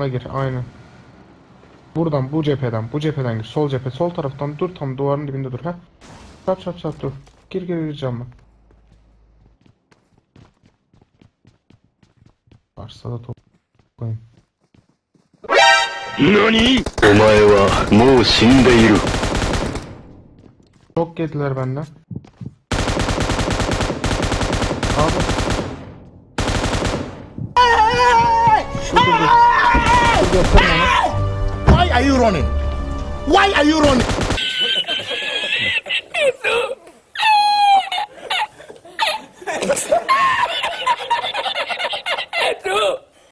camına gir. Aynen. Buradan bu cepheden gir. Sol cephe, sol taraftan dur, tam duvarın dibinde dur ha. Çat dur. Gir cama. Varsa da top koyayım. NANI?! Omae wa mou shindeiru. Çok yediler benden. Abi. Dur. Dur gösterme onu. Why are you running? Why are you running?